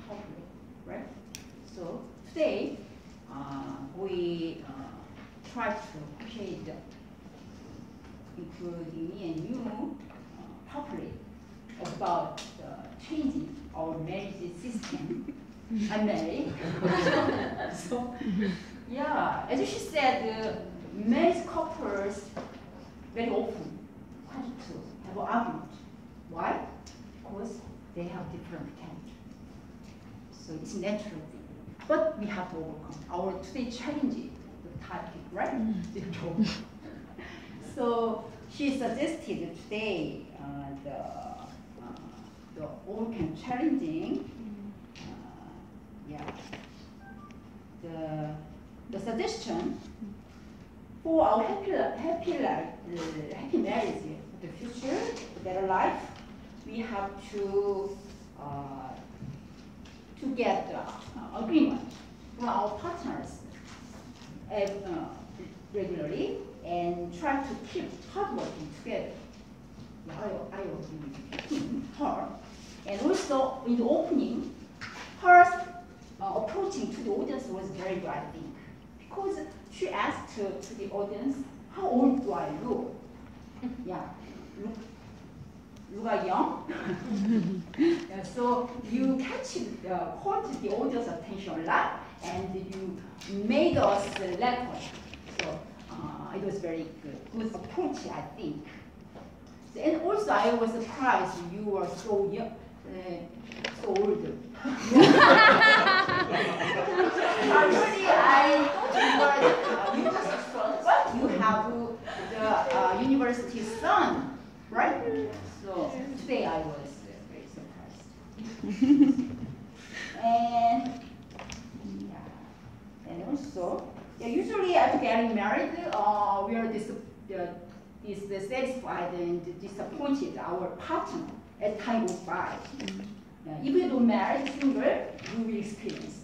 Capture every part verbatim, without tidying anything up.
properly, right? So today uh, we uh, try to create, including me and you, uh, properly about uh, changing our marriage system. I'm married. So, yeah, as she said, uh, married couples very often tend to have an argument. Why? Because they have different character. So it's natural thing. But we have to overcome. Our today challenge the topic, right? So she suggested today uh, the uh, the overcome challenging. Uh, yeah. The the suggestion for our happy happy life, uh, happy marriage, the future, the better life, we have to uh, to get uh, agreement from our partners uh, regularly and try to keep hard working together. I, I agree with her. And also in the opening, her uh, approaching to the audience was very good, I think, because she asked to, to the audience, "How old do I look?" Yeah, look, look I young. Yeah, so you catch uh, caught the audience attention a lot, and you made us uh, laugh. So uh, it was very good, good approach, I think. So, and also, I was surprised you were so young, uh, so old. Actually, I thought you were a university student, but you have the uh, university son, right? So today I was uh, very surprised. And yeah, and also, yeah, usually after getting married, uh, we are dis uh, dissatisfied and disappointed our partner as time goes by. Yeah, if you don't marry single, you will experience.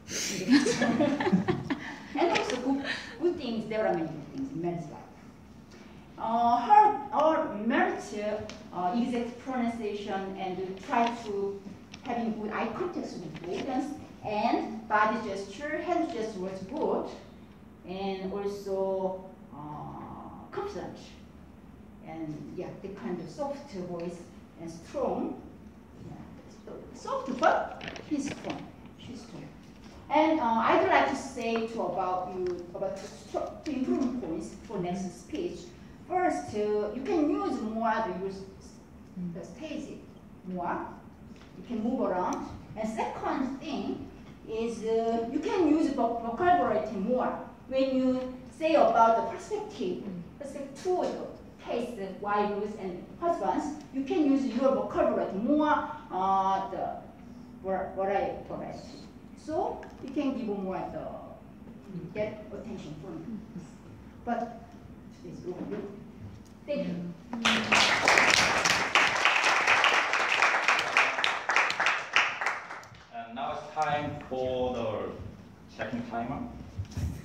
And also good, good things, there are many good things in marriage life. Uh, her, our marriage uh, exact pronunciation and try to having good eye contact with the audience and body gesture, hand gesture was good, and also uh, confident, and yeah, the kind of soft voice and strong. Yeah, soft but he's strong. She's strong. And uh, I'd like to say to about you about two improvement points for next speech. First, uh, you can use more the use the stage more. You can move around. And second thing is uh, you can use vocabulary more when you say about the perspective, perspective to the case, wives and husbands. You can use your vocabulary more. Uh, the variety. So you can give more the get attention from them. But it's good. Thank you. And now it's time for the second timer.